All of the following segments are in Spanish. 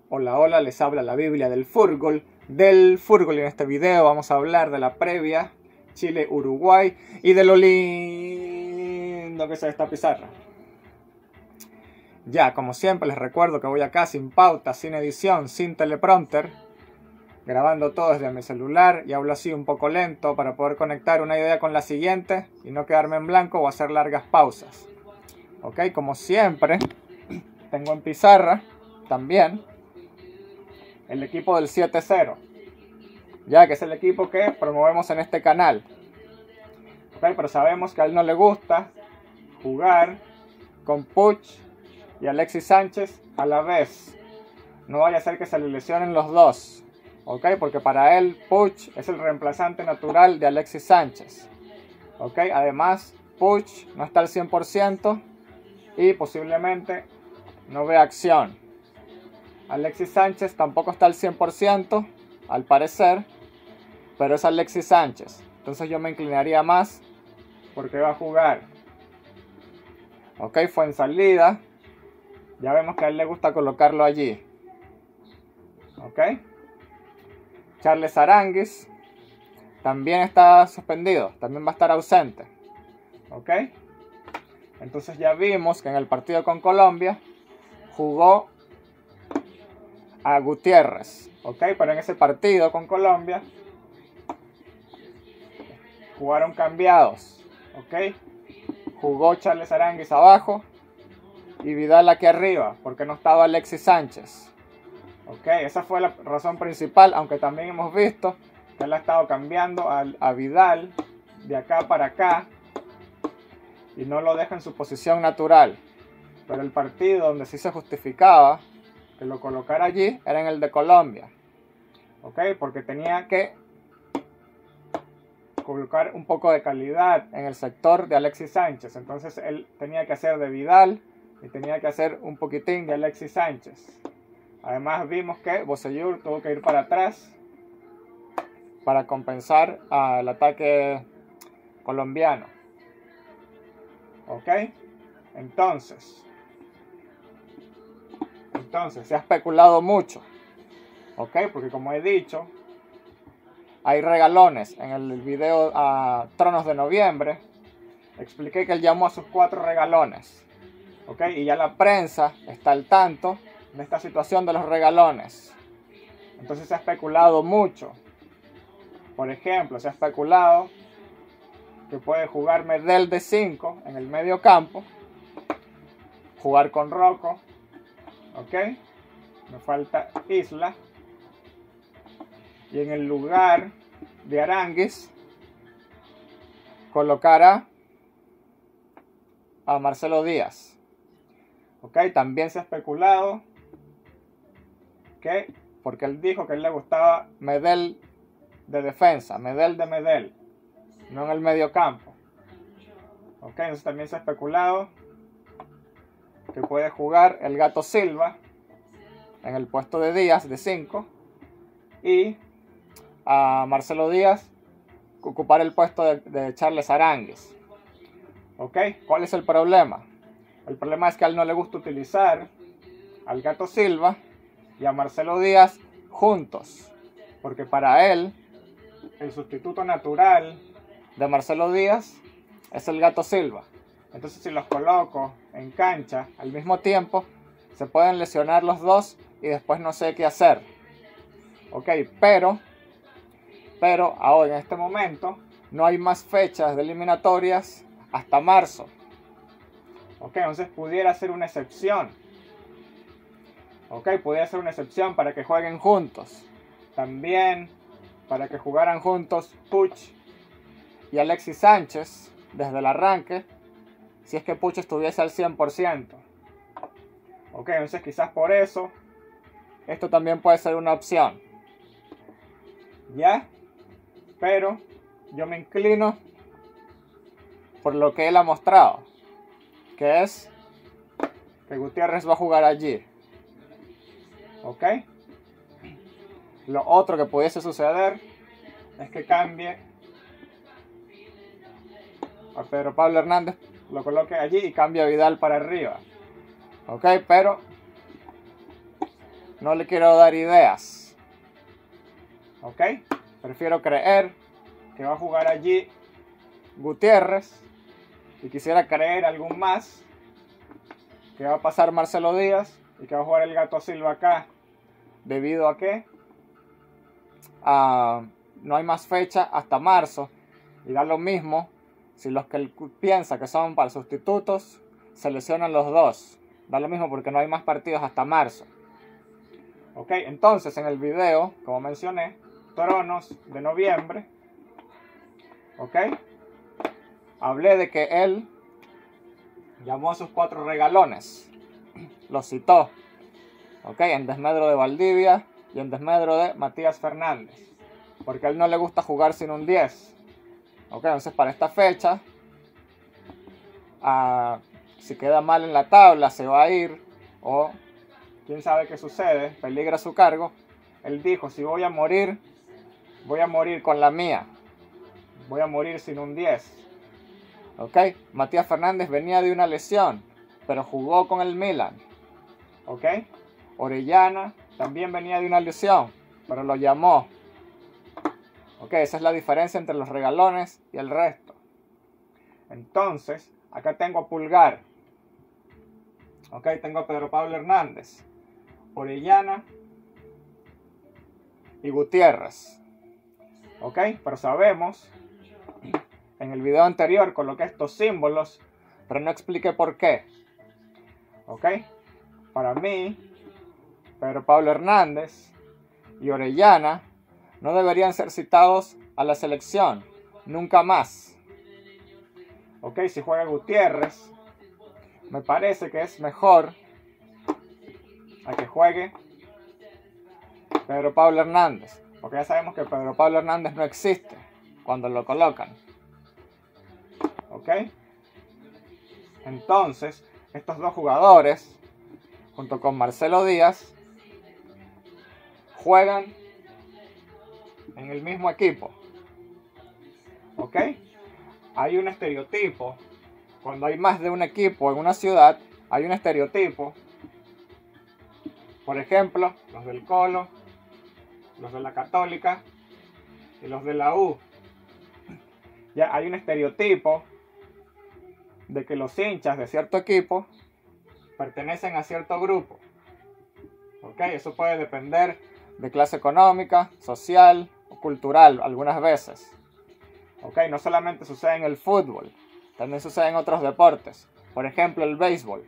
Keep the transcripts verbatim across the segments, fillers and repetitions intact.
Hola, hola, les habla la Biblia del fútbol, del fútbol y en este video vamos a hablar de la previa Chile-Uruguay y de lo lindo que es esta pizarra. Ya, como siempre les recuerdo que voy acá sin pauta, sin edición, sin teleprompter, grabando todo desde mi celular y hablo así un poco lento para poder conectar una idea con la siguiente y no quedarme en blanco o hacer largas pausas. Ok, como siempre, tengo en pizarra también el equipo del siete cero, ya que es el equipo que promovemos en este canal. Okay, pero sabemos que a él no le gusta jugar con Puig y Alexis Sánchez a la vez. No vaya a ser que se le lesionen los dos, okay, porque para él Puig es el reemplazante natural de Alexis Sánchez. Okay, además Puig no está al cien por ciento y posiblemente no vea acción. Alexis Sánchez tampoco está al cien por ciento, al parecer, pero es Alexis Sánchez. Entonces yo me inclinaría más porque va a jugar. Ok, fue en salida. Ya vemos que a él le gusta colocarlo allí. Ok. Charles Aranguis también está suspendido, también va a estar ausente. Ok. Entonces ya vimos que en el partido con Colombia jugó a Gutiérrez, ok, pero en ese partido con Colombia jugaron cambiados, ok, jugó Charles Aranguis abajo y Vidal aquí arriba, porque no estaba Alexis Sánchez, ok, esa fue la razón principal, aunque también hemos visto que él ha estado cambiando a, a Vidal de acá para acá y no lo deja en su posición natural, pero el partido donde sí se justificaba que lo colocara allí era en el de Colombia, ok, porque tenía que colocar un poco de calidad en el sector de Alexis Sánchez. Entonces él tenía que hacer de Vidal y tenía que hacer un poquitín de Alexis Sánchez. Además vimos que Bocellur tuvo que ir para atrás para compensar al ataque colombiano, ok, entonces Entonces, se ha especulado mucho, ¿ok? Porque como he dicho, hay regalones. En el video a Tronos de Noviembre, expliqué que él llamó a sus cuatro regalones, ¿ok? Y ya la prensa está al tanto de esta situación de los regalones. Entonces se ha especulado mucho. Por ejemplo, se ha especulado que puede jugar Medel de cinco en el medio campo, jugar con Rocco, ok, me falta Isla, y en el lugar de Aranguis colocará a Marcelo Díaz, ok. También se ha especulado que, porque él dijo que a él le gustaba Medel de defensa, Medel de Medel, no en el medio campo, ok. Entonces también se ha especulado que puede jugar el Gato Silva en el puesto de Díaz de cinco y a Marcelo Díaz ocupar el puesto de, de Charles Aranguis, ok. ¿Cuál es el problema? El problema es que a él no le gusta utilizar al Gato Silva y a Marcelo Díaz juntos, porque para él el sustituto natural de Marcelo Díaz es el Gato Silva. Entonces si los coloco en cancha al mismo tiempo, se pueden lesionar los dos y después no sé qué hacer. Ok, pero, pero ahora en este momento no hay más fechas de eliminatorias hasta marzo. Ok, entonces pudiera ser una excepción. Ok, pudiera ser una excepción para que jueguen juntos. También para que jugaran juntos Puig y Alexis Sánchez desde el arranque, si es que Puig estuviese al cien por ciento. Ok, entonces quizás por eso esto también puede ser una opción. ¿Ya? Pero yo me inclino por lo que él ha mostrado, que es que Gutiérrez va a jugar allí. ¿Ok? Lo otro que pudiese suceder es que cambie a Pedro Pablo Hernández, lo coloque allí y cambie a Vidal para arriba. Ok, pero no le quiero dar ideas. ¿Ok? Prefiero creer que va a jugar allí Gutiérrez. Y quisiera creer algún más que va a pasar Marcelo Díaz y que va a jugar el Gato Silva acá. ¿Debido a qué? Uh, no hay más fecha hasta marzo. Y da lo mismo si los que él piensa que son para sustitutos se lesionan los dos. Da lo mismo porque no hay más partidos hasta marzo. Ok, entonces en el video, como mencioné, Tronos de noviembre, ok, hablé de que él llamó a sus cuatro regalones, los citó, ok, en desmedro de Valdivia y en desmedro de Matías Fernández, porque a él no le gusta jugar sin un diez. Ok, entonces para esta fecha, uh, si queda mal en la tabla se va a ir, o quién sabe qué sucede, peligra su cargo. Él dijo, si voy a morir, voy a morir con la mía, voy a morir sin un diez. Ok, Matías Fernández venía de una lesión, pero jugó con el Milan. Ok, Orellana también venía de una lesión, pero lo llamó. Ok, esa es la diferencia entre los regalones y el resto. Entonces, acá tengo a Pulgar. Ok, tengo a Pedro Pablo Hernández, Orellana y Gutiérrez. Ok, pero sabemos, en el video anterior coloqué estos símbolos, pero no expliqué por qué. Ok, para mí, Pedro Pablo Hernández y Orellana no deberían ser citados a la selección, nunca más. Ok, si juega Gutiérrez, me parece que es mejor a que juegue Pedro Pablo Hernández, porque ya sabemos que Pedro Pablo Hernández no existe cuando lo colocan. Ok, entonces estos dos jugadores, junto con Marcelo Díaz, juegan en el mismo equipo. Ok, hay un estereotipo. Cuando hay más de un equipo en una ciudad, hay un estereotipo. Por ejemplo, los del Colo, los de la Católica y los de la U. Ya hay un estereotipo de que los hinchas de cierto equipo pertenecen a cierto grupo. Ok, eso puede depender de clase económica, social o cultural algunas veces. Ok, no solamente sucede en el fútbol, también sucede en otros deportes. Por ejemplo, el béisbol.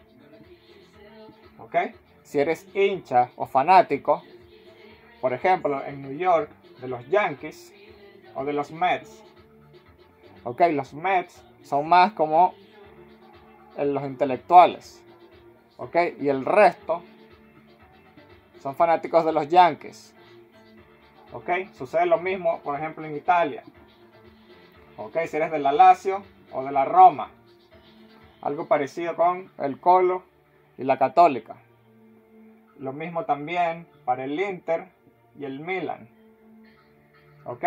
Ok, si eres hincha o fanático, por ejemplo, en New York, de los Yankees o de los Mets. Ok, los Mets son más como los intelectuales. Ok, y el resto son fanáticos de los Yankees. Ok, sucede lo mismo, por ejemplo, en Italia. Ok, si eres de la Lazio o de la Roma. Algo parecido con el Colo y la Católica. Lo mismo también para el Inter y el Milan. Ok,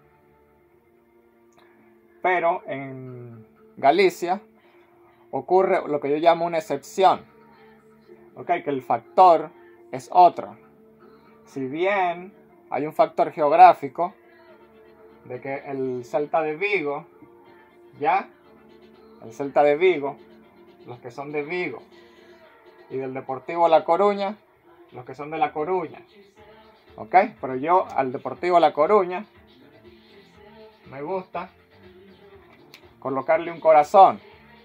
pero en Galicia ocurre lo que yo llamo una excepción. Ok, que el factor es otro. Si bien hay un factor geográfico de que el Celta de Vigo, ya, el Celta de Vigo, los que son de Vigo, y del Deportivo La Coruña, los que son de La Coruña. Ok, pero yo al Deportivo La Coruña me gusta colocarle un corazón.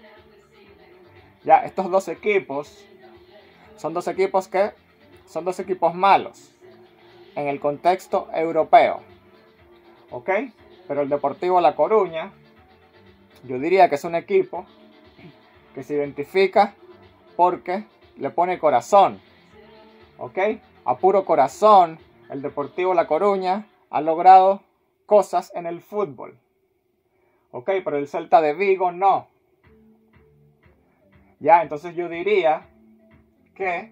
Ya, estos dos equipos son dos equipos que son dos equipos malos en el contexto europeo. Ok, pero el Deportivo La Coruña, yo diría que es un equipo que se identifica porque le pone corazón. Ok, a puro corazón, el Deportivo La Coruña ha logrado cosas en el fútbol. Ok, pero el Celta de Vigo no. Ya, entonces yo diría que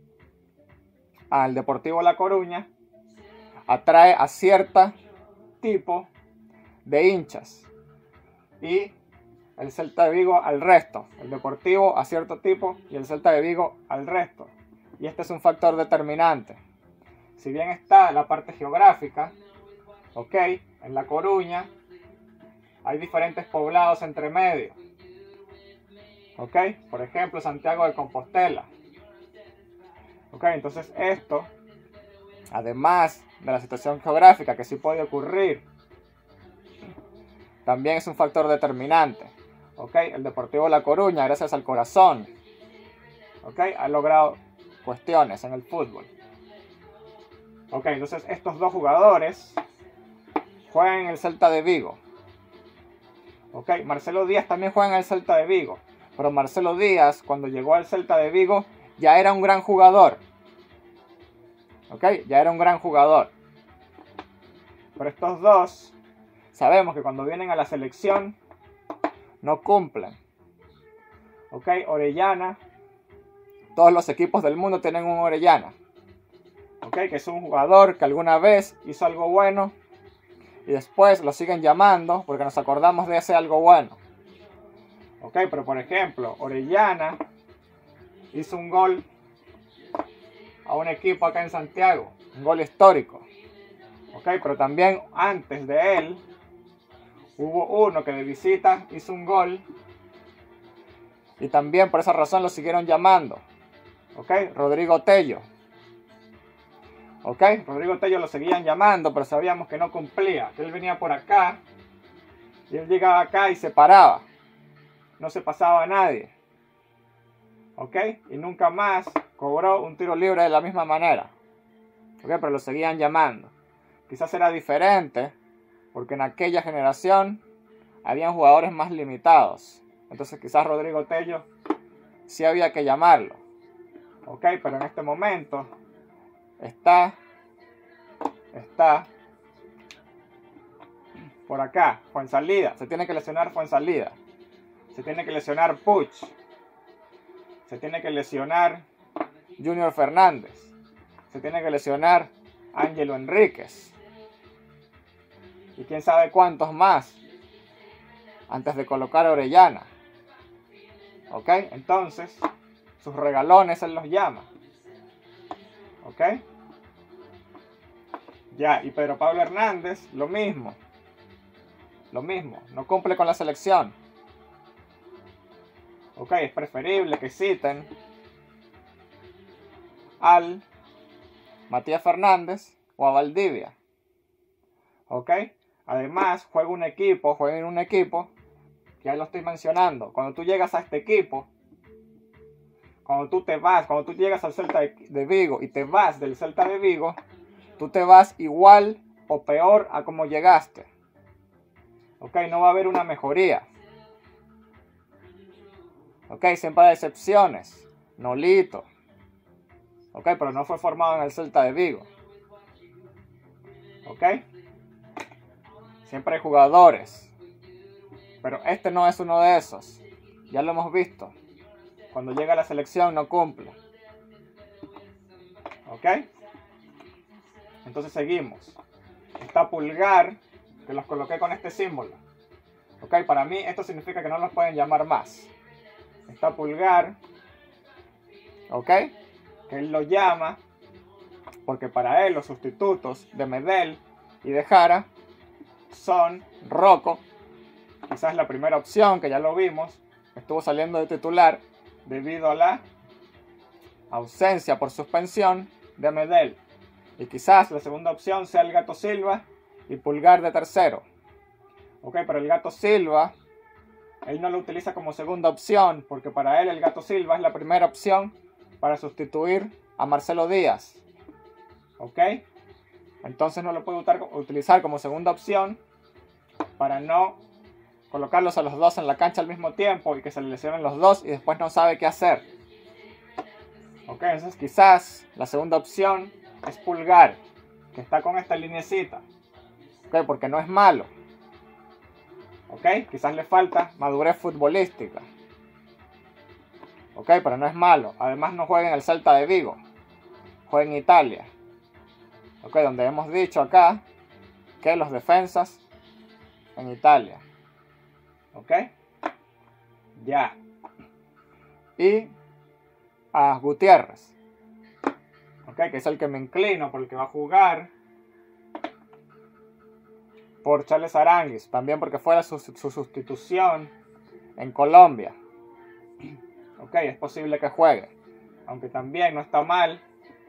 al Deportivo La Coruña atrae a cierto tipo de hinchas y el Celta de Vigo al resto. El Deportivo a cierto tipo y el Celta de Vigo al resto. y este es un factor determinante. Si bien está la parte geográfica, ok, en La Coruña hay diferentes poblados entre medio. Ok, por ejemplo, Santiago de Compostela. Ok, entonces esto, además de la situación geográfica que sí puede ocurrir, también es un factor determinante. Ok, el Deportivo La Coruña, gracias al corazón, ok, ha logrado cuestiones en el fútbol. Ok, entonces estos dos jugadores juegan en el Celta de Vigo. Ok, Marcelo Díaz también juega en el Celta de Vigo. Pero Marcelo Díaz, cuando llegó al Celta de Vigo, ya era un gran jugador. Ok, ya era un gran jugador. Pero estos dos, sabemos que cuando vienen a la selección, no cumplen. Ok, Orellana, todos los equipos del mundo tienen un Orellana. Ok, que es un jugador que alguna vez hizo algo bueno y después lo siguen llamando porque nos acordamos de ese algo bueno. Ok, pero por ejemplo, Orellana hizo un gol a un equipo acá en Santiago, un gol histórico. Ok, pero también antes de él hubo uno que de visita hizo un gol y también por esa razón lo siguieron llamando. Ok, Rodrigo Tello. Ok, Rodrigo Tello lo seguían llamando, pero sabíamos que no cumplía, que él venía por acá y él llegaba acá y se paraba. No se pasaba a nadie. ¿Ok? Y nunca más cobró un tiro libre de la misma manera. ¿Ok? Pero lo seguían llamando. Quizás era diferente, porque en aquella generación habían jugadores más limitados. Entonces quizás Rodrigo Tello sí había que llamarlo. ¿Ok? Pero en este momento está, está por acá, Fuenzalida. Se tiene que lesionar Fuenzalida. Se tiene que lesionar Puig. Se tiene que lesionar Junior Fernández. Se tiene que lesionar Ángelo Enríquez. Y quién sabe cuántos más. Antes de colocar a Orellana. ¿Ok? Entonces, sus regalones él los llama. ¿Ok? Ya, y Pedro Pablo Hernández, lo mismo. Lo mismo. No cumple con la selección. Ok, es preferible que citen al Matías Fernández o a Valdivia. Ok, además juega un equipo, juega en un equipo, ya lo estoy mencionando. Cuando tú llegas a este equipo, cuando tú te vas, cuando tú llegas al Celta de Vigo y te vas del Celta de Vigo, tú te vas igual o peor a como llegaste. Ok, no va a haber una mejoría. Ok, siempre hay excepciones. Nolito. Ok, pero no fue formado en el Celta de Vigo. Ok. Siempre hay jugadores. Pero este no es uno de esos. Ya lo hemos visto. Cuando llega a la selección no cumple. Ok. Entonces seguimos. Está Pulgar, que los coloqué con este símbolo. Ok, para mí esto significa que no los pueden llamar más. Está Pulgar, ok, que él lo llama porque para él los sustitutos de Medel y de Jara son Rocco, quizás la primera opción que ya lo vimos, estuvo saliendo de titular debido a la ausencia por suspensión de Medel, y quizás la segunda opción sea el Gato Silva y Pulgar de tercero. Ok, pero el Gato Silva él no lo utiliza como segunda opción porque para él el Gato Silva es la primera opción para sustituir a Marcelo Díaz. ¿Ok? Entonces no lo puede utilizar como segunda opción para no colocarlos a los dos en la cancha al mismo tiempo y que se le lesionen los dos y después no sabe qué hacer. ¿Ok? Entonces quizás la segunda opción es Pulgar, que está con esta linecita. ¿Ok? Porque no es malo. ¿Ok? Quizás le falta madurez futbolística. ¿Ok? Pero no es malo. Además no juega en el Celta de Vigo. Juega en Italia. ¿Ok? Donde hemos dicho acá que los defensas en Italia. ¿Ok? Ya. Y a Gutiérrez. ok, que es el que me inclino, por el que va a jugar, por Charles Aránguiz, también porque fue su, su sustitución en Colombia. Ok, es posible que juegue, aunque también no está mal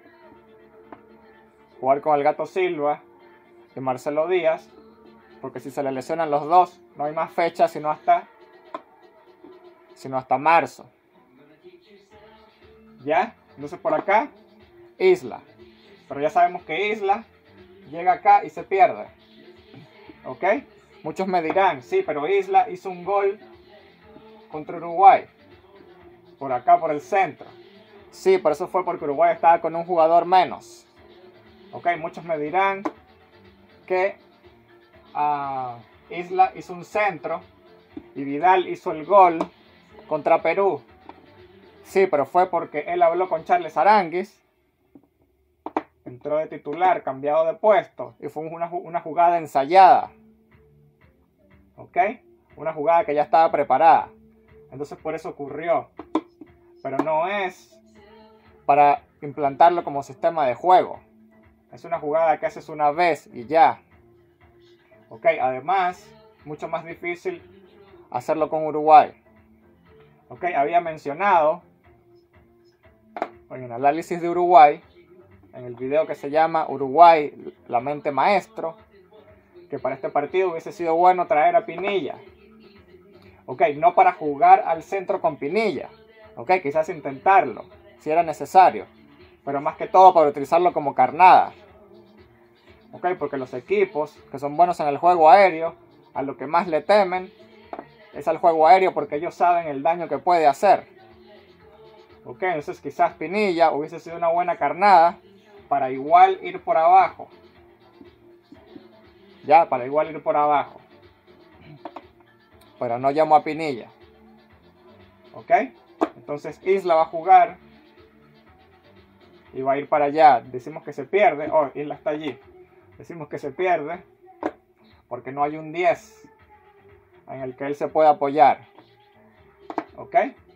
jugar con el Gato Silva y Marcelo Díaz, porque si se le lesionan los dos, no hay más fecha sino hasta, sino hasta marzo. ¿Ya? Entonces por acá, Isla. Pero ya sabemos que Isla llega acá y se pierde. ¿Ok? Muchos me dirán, sí, pero Isla hizo un gol contra Uruguay. Por acá, por el centro. Sí, pero eso fue porque Uruguay estaba con un jugador menos. ¿Ok? Muchos me dirán que uh, Isla hizo un centro y Vidal hizo el gol contra Perú. Sí, pero fue porque él habló con Charles Aránguiz, entró de titular, cambiado de puesto, y fue una, una jugada ensayada. ¿Ok? Una jugada que ya estaba preparada. Entonces por eso ocurrió. Pero no es para implantarlo como sistema de juego. Es una jugada que haces una vez y ya. ¿Ok? Además, mucho más difícil hacerlo con Uruguay. ¿Ok? Había mencionado en el análisis de Uruguay, en el video que se llama Uruguay, la mente maestro, que para este partido hubiese sido bueno traer a Pinilla. Ok, no para jugar al centro con Pinilla. Ok, quizás intentarlo, si era necesario. Pero más que todo para utilizarlo como carnada. Ok, porque los equipos que son buenos en el juego aéreo, a lo que más le temen es al juego aéreo, porque ellos saben el daño que puede hacer. Ok, entonces quizás Pinilla hubiese sido una buena carnada para igual ir por abajo. Ya, para igual ir por abajo. Pero no llamo a Pinilla. Ok, entonces Isla va a jugar y va a ir para allá. Decimos que se pierde. Oh, Isla está allí. Decimos que se pierde porque no hay un diez en el que él se pueda apoyar. ¿Ok?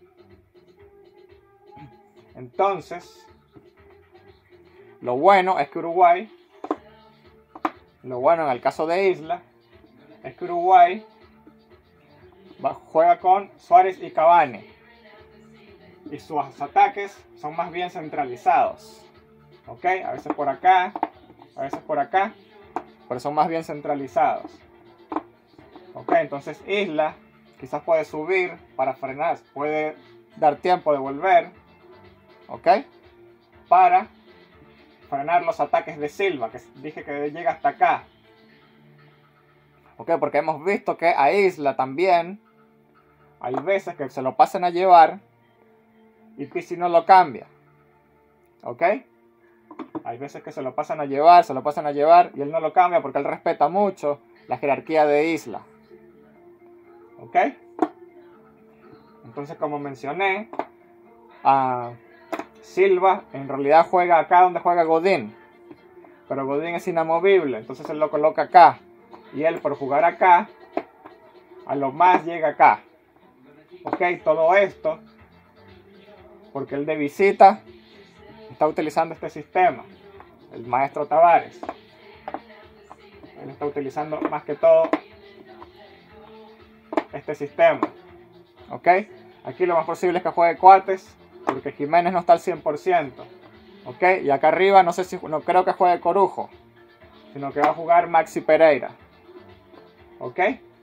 Entonces, lo bueno es que Uruguay, lo bueno en el caso de Isla, es que Uruguay va, juega con Suárez y Cavani. Y sus ataques son más bien centralizados. ¿Ok? A veces por acá, a veces por acá, pero son más bien centralizados. ¿Ok? Entonces Isla quizás puede subir para frenar, puede dar tiempo de volver. ¿Ok? Para frenar los ataques de Silva, que dije que llega hasta acá. ¿Ok? Porque hemos visto que a Isla también hay veces que se lo pasan a llevar y Pizzi no lo cambia. ¿Ok? Hay veces que se lo pasan a llevar, se lo pasan a llevar y él no lo cambia porque él respeta mucho la jerarquía de Isla. ¿Ok? Entonces, como mencioné, a Silva en realidad juega acá donde juega Godín, pero Godín es inamovible, entonces él lo coloca acá y él por jugar acá a lo más llega acá. Ok, todo esto porque él de visita está utilizando este sistema, el maestro Tavares. Él está utilizando más que todo este sistema. Ok, aquí lo más posible es que juegue Coates, porque Jiménez no está al cien por ciento. ¿Ok? Y acá arriba no sé si no creo que juegue Corujo, sino que va a jugar Maxi Pereira. ¿Ok?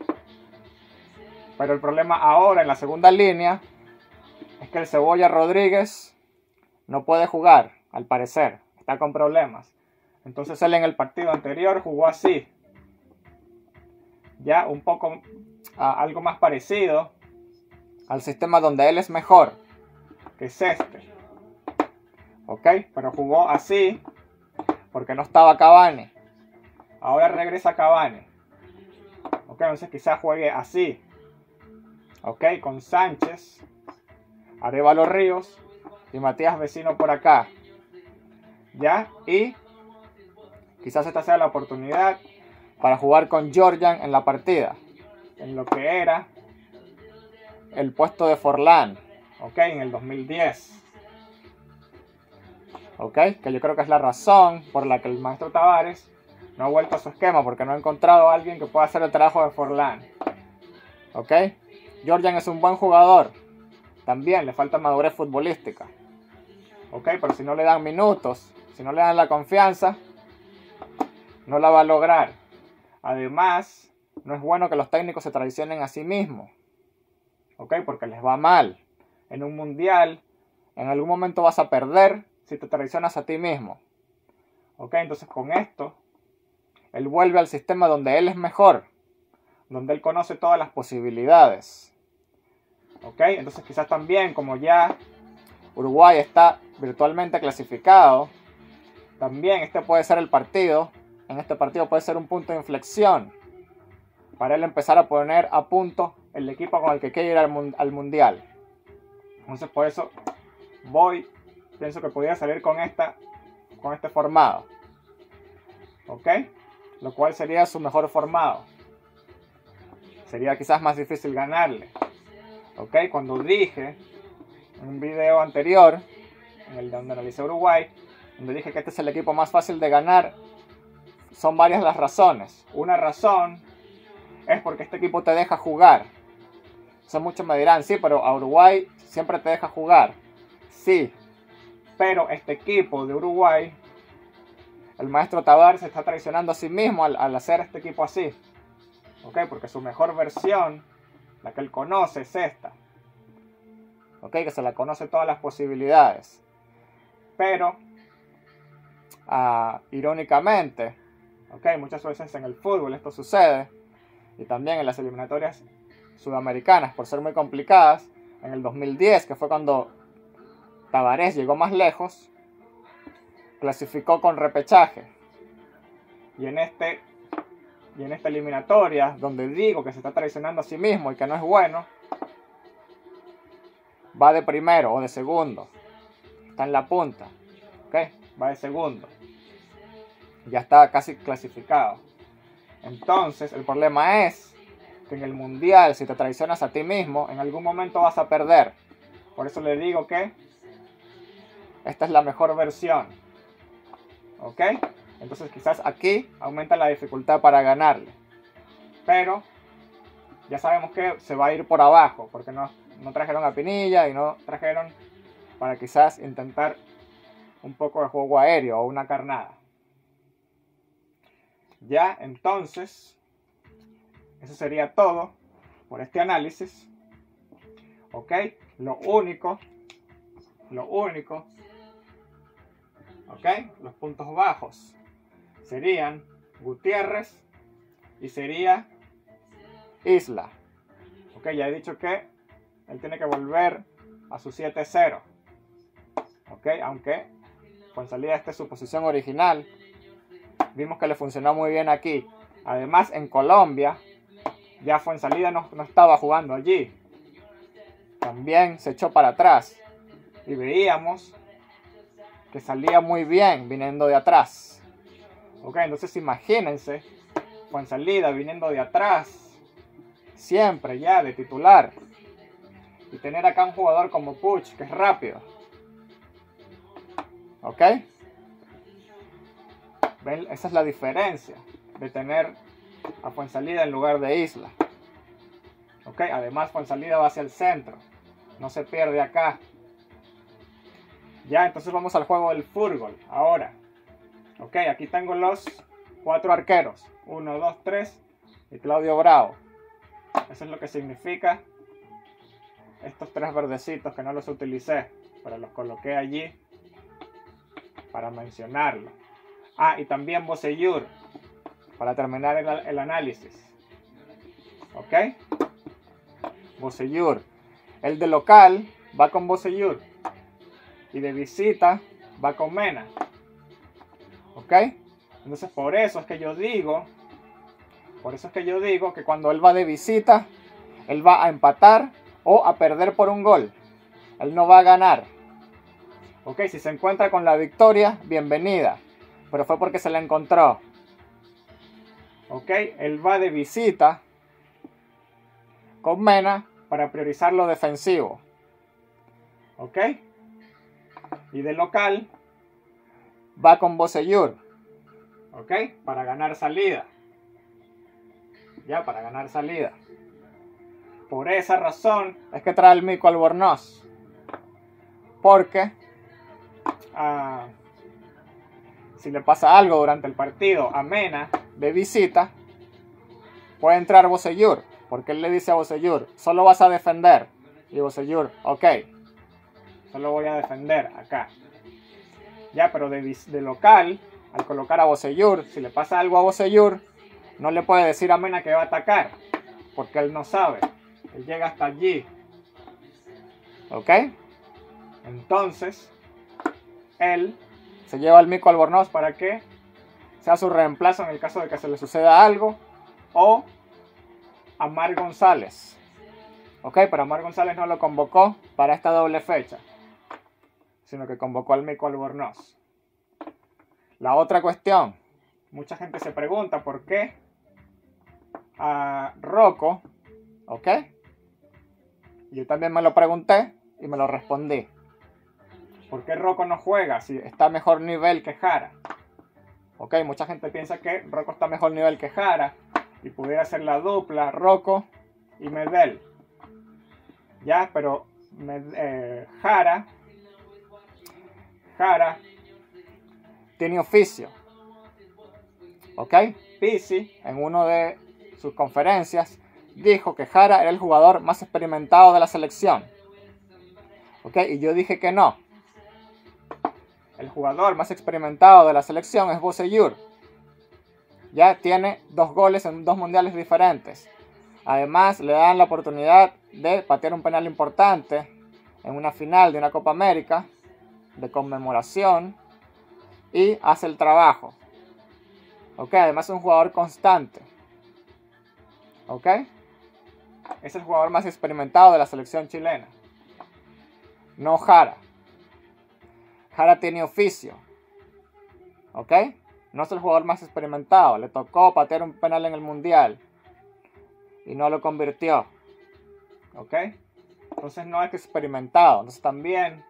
Pero el problema ahora en la segunda línea es que el Cebolla Rodríguez no puede jugar, al parecer. Está con problemas. Entonces él en el partido anterior jugó así. Ya un poco a algo más parecido al sistema donde él es mejor, que es este. ¿Ok? Pero jugó así porque no estaba Cavani. Ahora regresa Cavani. ¿Ok? Entonces quizás juegue así. ¿Ok? Con Sánchez, Arévalo Ríos y Matías Vecino por acá. ¿Ya? Y quizás esta sea la oportunidad para jugar con Georgian en la partida, en lo que era el puesto de Forlán. ¿Ok? En el dos mil diez. ¿ok? Que yo creo que es la razón por la que el maestro Tavares no ha vuelto a su esquema, porque no ha encontrado a alguien que pueda hacer el trabajo de Forlán, ¿ok? Georgian es un buen jugador, también le falta madurez futbolística, ¿ok? Pero si no le dan minutos, si no le dan la confianza, no la va a lograr. Además, no es bueno que los técnicos se traicionen a sí mismos, ¿ok? Porque les va mal. En un mundial, en algún momento vas a perder si te traicionas a ti mismo, ¿ok? Entonces con esto, él vuelve al sistema donde él es mejor, donde él conoce todas las posibilidades, ¿ok? Entonces quizás también, como ya Uruguay está virtualmente clasificado, también este puede ser el partido, en este partido puede ser un punto de inflexión para él empezar a poner a punto el equipo con el que quiere ir al, al mundial. Entonces por eso voy, pienso que podría salir con, esta, con este formado, ¿ok? Lo cual sería su mejor formado. Sería quizás más difícil ganarle, ¿ok? Cuando dije en un video anterior, en el donde analicé Uruguay, donde dije que este es el equipo más fácil de ganar, son varias las razones. Una razón es porque este equipo te deja jugar. Son muchos me dirán, sí, pero a Uruguay siempre te deja jugar. Sí, pero este equipo de Uruguay, el maestro Tavares se está traicionando a sí mismo al, al hacer este equipo así, ¿ok? Porque su mejor versión, la que él conoce, es esta, ¿ok? Que se la conoce todas las posibilidades. Pero, uh, irónicamente, ¿ok? Muchas veces en el fútbol esto sucede, y también en las eliminatorias sudamericanas, por ser muy complicadas. En el dos mil diez, que fue cuando Tavares llegó más lejos, clasificó con repechaje. Y en, este, y en esta eliminatoria, donde digo que se está traicionando a sí mismo y que no es bueno, va de primero o de segundo. Está en la punta, ¿ok? Va de segundo. Ya está casi clasificado. Entonces, el problema es que en el mundial, si te traicionas a ti mismo, en algún momento vas a perder. Por eso le digo que esta es la mejor versión, ¿ok? Entonces quizás aquí aumenta la dificultad para ganarle. Pero ya sabemos que se va a ir por abajo, porque no, no trajeron a Pinilla y no trajeron para quizás intentar un poco de juego aéreo o una carnada. Ya, entonces, eso sería todo por este análisis, ¿ok? Lo único, lo único, ¿ok? Los puntos bajos serían Gutiérrez y sería Isla, ¿ok? Ya he dicho que él tiene que volver a su siete cero, ¿ok? Aunque Fuenzalida esta es su posición original, vimos que le funcionó muy bien aquí. Además, en Colombia, ya Fuenzalida no, no estaba jugando allí. También se echó para atrás. Y veíamos que salía muy bien viniendo de atrás. Ok, entonces imagínense Fuenzalida viniendo de atrás, siempre ya de titular. Y tener acá un jugador como Puch, que es rápido. Ok. ¿Ven? Esa es la diferencia de tener a Fuenzalida en lugar de Isla. Ok, además Fuenzalida va hacia el centro, no se pierde acá. Ya, entonces vamos al juego del fútbol ahora. Ok, aquí tengo los cuatro arqueros, uno, dos, tres y Claudio Bravo. Eso es lo que significa estos tres verdecitos que no los utilicé, pero los coloqué allí para mencionarlo. Ah, y también Bocellur, para terminar el, el análisis. ¿Ok? Bocellur. El de local va con Bocellur. Y de visita va con Mena. ¿Ok? Entonces por eso es que yo digo, por eso es que yo digo que cuando él va de visita, él va a empatar o a perder por un gol. Él no va a ganar. ¿Ok? Si se encuentra con la victoria, bienvenida. Pero fue porque se la encontró. ¿Ok? Él va de visita con Mena para priorizar lo defensivo. ¿Ok? Y de local va con Bosellur, ¿ok? Para ganar salida. Ya, para ganar salida. Por esa razón es que trae el mico Albornoz. Porque uh, si le pasa algo durante el partido a Mena de visita, puede entrar Bosellur. Porque él le dice a Bosellur, solo vas a defender. Y Bosellur, ok, solo voy a defender acá. Ya, pero de, de local, al colocar a Bosellur, si le pasa algo a Bosellur, no le puede decir a Mena que va a atacar. Porque él no sabe. Él llega hasta allí. ¿Ok? Entonces, él se lleva al mico Albornoz para que sea su reemplazo en el caso de que se le suceda algo. O a Mar González. ¿Ok? Pero Mar González no lo convocó para esta doble fecha. Sino que convocó al mico Albornoz. La otra cuestión. Mucha gente se pregunta por qué a Rocco, ¿ok? Yo también me lo pregunté y me lo respondí. ¿Por qué Rocco no juega si está a mejor nivel que Jara? Ok, mucha gente piensa que Rocco está a mejor nivel que Jara y pudiera ser la dupla Rocco y Medel. Ya, pero eh, Jara, Jara tiene oficio. Ok, Pizzi en uno de sus conferencias dijo que Jara era el jugador más experimentado de la selección. ¿Ok? Y yo dije que no. El jugador más experimentado de la selección es Bosellur. Ya tiene dos goles en dos mundiales diferentes. Además, le dan la oportunidad de patear un penal importante en una final de una Copa América de conmemoración y hace el trabajo. ¿Ok? Además es un jugador constante. ¿Ok? Es el jugador más experimentado de la selección chilena. No Jara. Jara tiene oficio. ¿Ok? No es el jugador más experimentado. Le tocó patear un penal en el mundial. Y no lo convirtió. ¿Ok? Entonces no es experimentado. Entonces también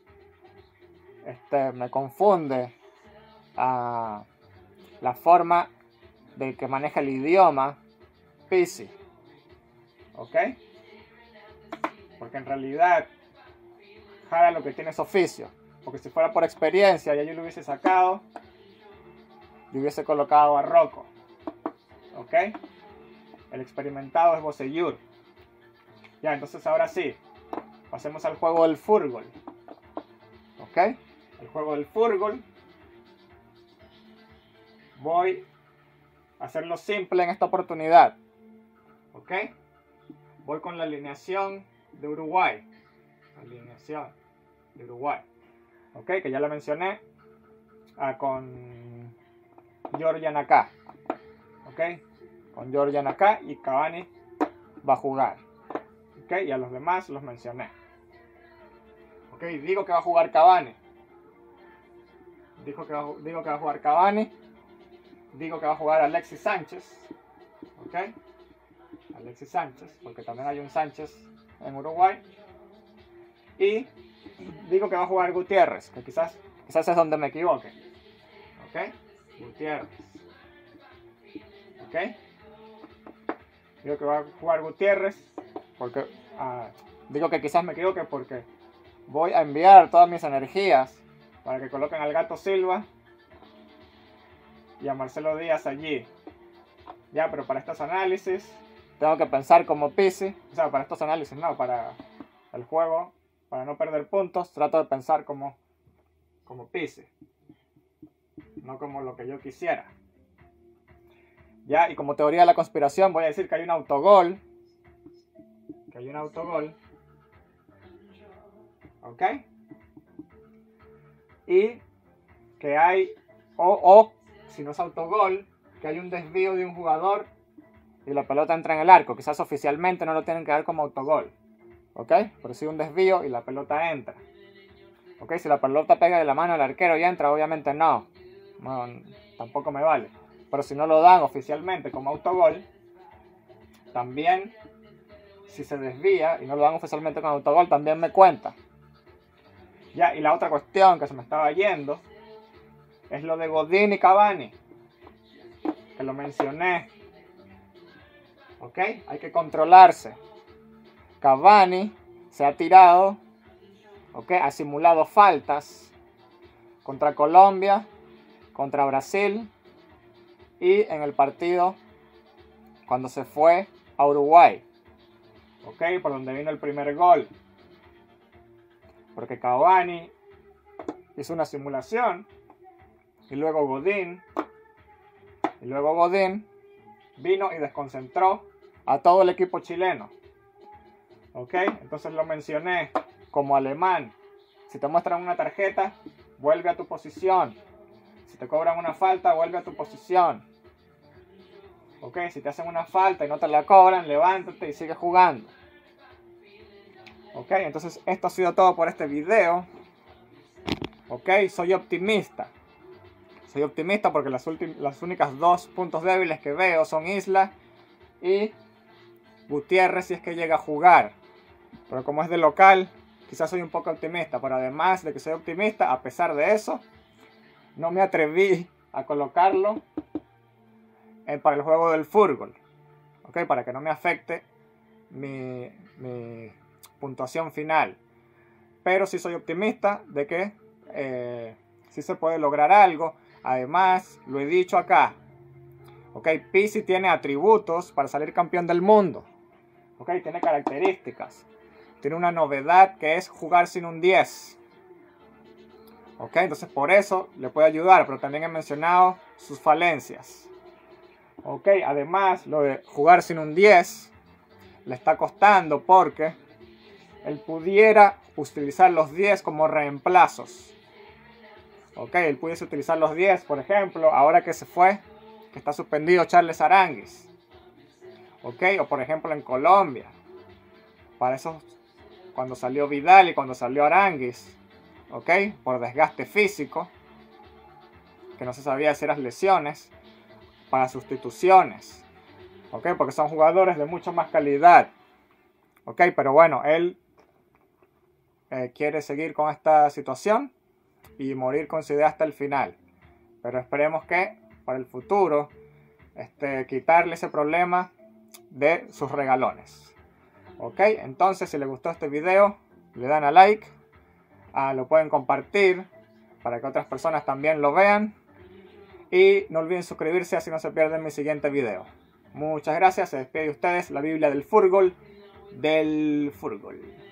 este, me confunde uh, la forma de que maneja el idioma Pizzi. ¿Ok? Porque en realidad Jara lo que tiene es oficio. Porque si fuera por experiencia ya yo lo hubiese sacado, yo hubiese colocado a Rocco. ¿Ok? El experimentado es Bosellur. Ya, entonces ahora sí, pasemos al juego del fútbol. ¿Ok? El juego del fútbol. Voy a hacerlo simple en esta oportunidad. ¿Ok? Voy con la alineación de Uruguay. Alineación de Uruguay. ¿Ok? Que ya la mencioné. Ah, con Georgian acá. ¿Ok? Con Georgian acá y Cavani va a jugar. ¿Ok? Y a los demás los mencioné. ¿Ok? Digo que va a jugar Cavani. Digo que va, digo que va a jugar Cavani. Digo que va a jugar Alexis Sánchez. ¿Ok? Alexis Sánchez, porque también hay un Sánchez en Uruguay. Y digo que va a jugar Gutiérrez, que quizás, quizás es donde me equivoque. ¿Ok? Gutiérrez. ¿Ok? Digo que va a jugar Gutiérrez, porque uh, digo que quizás me equivoque porque voy a enviar todas mis energías para que coloquen al Gato Silva y a Marcelo Díaz allí. Ya, pero para estos análisis tengo que pensar como Pizzi. O sea, para estos análisis no, para el juego, para no perder puntos, trato de pensar como, como Pizzi. No como lo que yo quisiera. Ya, y como teoría de la conspiración voy a decir que hay un autogol. Que hay un autogol. ¿Ok? Y que hay, o, o si no es autogol, que hay un desvío de un jugador y la pelota entra en el arco. Quizás oficialmente no lo tienen que dar como autogol. ¿Ok? Pero si un desvío y la pelota entra. ¿Ok? Si la pelota pega de la mano al arquero y entra, obviamente no. No, tampoco me vale. Pero si no lo dan oficialmente como autogol, también si se desvía y no lo dan oficialmente como autogol, también me cuenta. Ya, y la otra cuestión que se me estaba yendo es lo de Godín y Cavani, que lo mencioné. ¿Ok? Hay que controlarse. Cavani se ha tirado, ¿ok? Ha simulado faltas contra Colombia, contra Brasil y en el partido cuando se fue a Uruguay, ¿ok? Por donde vino el primer gol. Porque Cavani hizo una simulación y luego Godín y luego Godín vino y desconcentró a todo el equipo chileno. ¿Ok? Entonces lo mencioné como alemán. Si te muestran una tarjeta, vuelve a tu posición. Si te cobran una falta, vuelve a tu posición. ¿Ok? Si te hacen una falta y no te la cobran, levántate y sigue jugando. ¿Ok? Entonces esto ha sido todo por este video. ¿Ok? Soy optimista. Soy optimista porque las, las únicas dos puntos débiles que veo son Isla y Gutiérrez si es que llega a jugar. Pero como es de local, quizás soy un poco optimista. Pero además de que soy optimista, a pesar de eso, no me atreví a colocarlo en, para el juego del fútbol. ¿Ok? Para que no me afecte mi, mi puntuación final. Pero sí soy optimista de que eh, sí se puede lograr algo. Además, lo he dicho acá. ¿Ok? Pizzi tiene atributos para salir campeón del mundo. ¿Ok? Tiene características. Tiene una novedad que es jugar sin un diez. ¿Ok? Entonces por eso le puede ayudar. Pero también he mencionado sus falencias. ¿Ok? Además, lo de jugar sin un diez le está costando porque él pudiera utilizar los diez como reemplazos. ¿Ok? Él pudiese utilizar los diez, por ejemplo, ahora que se fue, que está suspendido Charles Aránguiz. ¿Ok? O por ejemplo en Colombia. Para eso, cuando salió Vidal y cuando salió Aránguiz. ¿Ok? Por desgaste físico. Que no se sabía si eran lesiones. Para sustituciones. ¿Ok? Porque son jugadores de mucho más calidad. ¿Ok? Pero bueno, él eh, quiere seguir con esta situación y morir con su idea hasta el final. Pero esperemos que para el futuro este, quitarle ese problema de sus regalones. Ok, entonces si les gustó este video, le dan a like, ah, lo pueden compartir para que otras personas también lo vean. Y no olviden suscribirse así no se pierden mi siguiente video. Muchas gracias, se despide de ustedes la Biblia del fútbol, del fútbol.